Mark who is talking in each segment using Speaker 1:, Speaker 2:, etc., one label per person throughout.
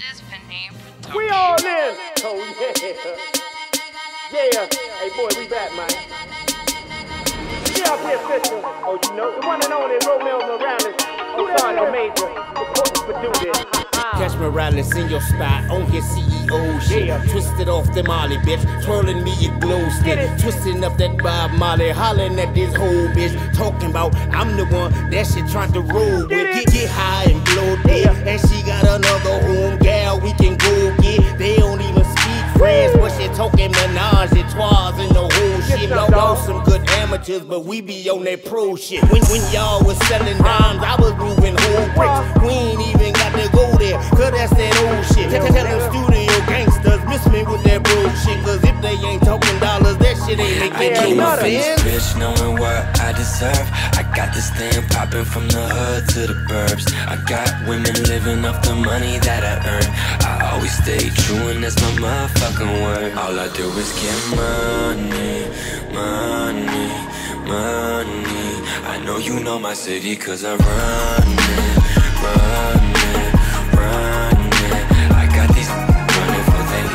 Speaker 1: is Vinay production.
Speaker 2: We all in. Oh yeah. Yeah. Hey boy, we back, man. We up here fishing. Oh, you know, the one and only Romel Moralez. Oh, sorry, the major. The producer.
Speaker 3: Catch Moralez in your spot on his CEO shit.
Speaker 2: Yeah.
Speaker 3: Twisted off the Molly, bitch. Twirling me a glow stick. Twisting up that Bob Molly. Hollering at this whole bitch. Talking about I'm the one that shit trying to roll with. Get high and blow dick. And she got another home gal we can go get. They don't even speak French, but she talking menage a trois and the whole shit. Lost some good amateurs, but we be on that pro shit. When y'all was selling dimes, I was moving whole bricks. We ain't even got to go there, cause that's that old shit. Tell them studio gangsters, miss me with that bullshit. Cause if they ain't talking dollars, that shit ain't making no sense.
Speaker 4: Rich knowing what I deserve. I got this thing popping from the hood to the burbs. I got women living off the money that I earn. I always stay true and that's my motherfucking word. All I do is get money, money, money. I know you know my city cause I run it, run it, run it. I got these running for their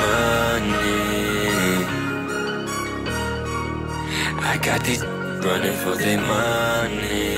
Speaker 4: money. I got these running for their money.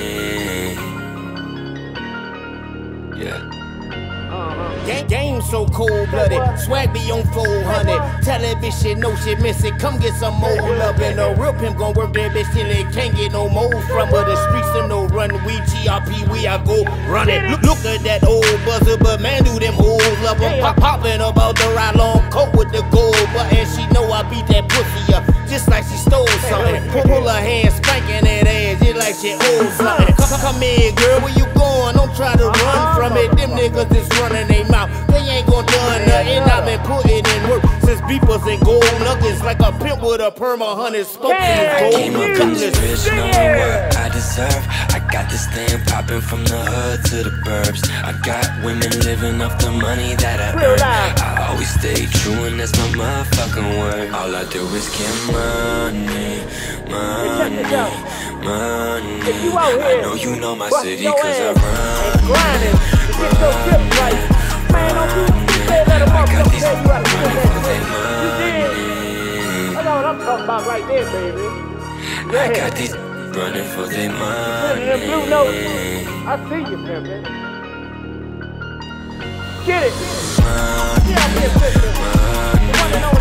Speaker 4: Yeah.
Speaker 3: Game so cold-blooded, swag be on 400. Television, no shit missing, come get some more love. And a real pimp gon' work that bitch till it can't get no more from her. The streets them no run, we TRP, we I go run it. Look at that old buzzer, but man do them hoes love them. Popping about the right long coat with the gold button. She know I beat that pussy up, just like she stole something. Pull her hand, spanking that ass, just like she owed something. Come here, girl, where you going? Don't try to run from it. Them niggas is running they mouth, they ain't gon' do nothing. I've been putting in work since beepers and gold nuggets, like a pimp with a perm 100 spoken
Speaker 4: I
Speaker 3: gold
Speaker 4: came up in this bitch knowing what I deserve. I got this thing popping from the hood to the burbs. I got women living off the money that I earn. I always stay true and that's my motherfucking word. All I do is get money, money, money. I know you know my city cause I run it, I got these running for their money.
Speaker 2: I know what I'm talking about right there, baby. Yeah.
Speaker 4: I got these running for their money.
Speaker 2: Them blue notes. I see you, pimpin'. Get it.
Speaker 4: Money,
Speaker 2: Yeah, I'm here, pimpin'.